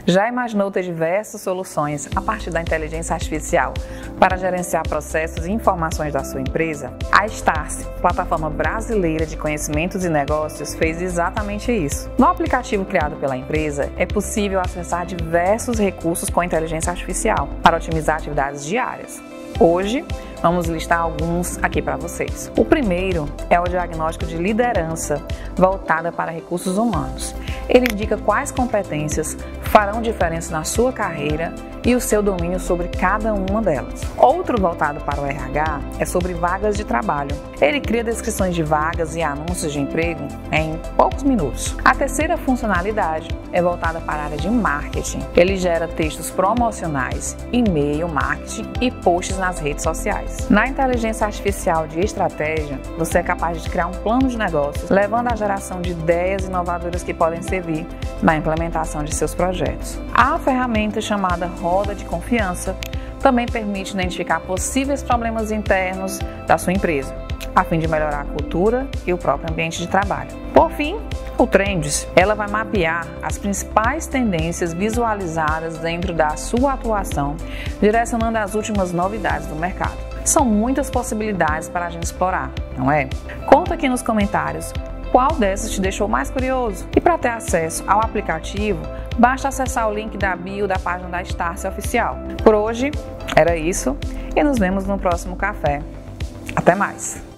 Já imaginou ter diversas soluções a partir da inteligência artificial para gerenciar processos e informações da sua empresa? A Starce, plataforma brasileira de conhecimentos e negócios, fez exatamente isso. No aplicativo criado pela empresa, é possível acessar diversos recursos com inteligência artificial para otimizar atividades diárias. Hoje, vamos listar alguns aqui para vocês. O primeiro é o diagnóstico de liderança voltada para recursos humanos. Ele indica quais competências farão diferença na sua carreira e o seu domínio sobre cada uma delas. Outro voltado para o RH é sobre vagas de trabalho. Ele cria descrições de vagas e anúncios de emprego em poucos minutos. A terceira funcionalidade é voltada para a área de marketing. Ele gera textos promocionais, e-mail, marketing e posts nas redes sociais. Na inteligência artificial de estratégia, você é capaz de criar um plano de negócios, levando à geração de ideias inovadoras que podem servir na implementação de seus projetos. A ferramenta chamada Roda de Confiança também permite identificar possíveis problemas internos da sua empresa, a fim de melhorar a cultura e o próprio ambiente de trabalho. Por fim, o Trends, ela vai mapear as principais tendências visualizadas dentro da sua atuação, direcionando as últimas novidades do mercado. São muitas possibilidades para a gente explorar, não é? Conta aqui nos comentários qual dessas te deixou mais curioso. E para ter acesso ao aplicativo, basta acessar o link da bio da página da Starce Oficial. Por hoje, era isso e nos vemos no próximo café. Até mais!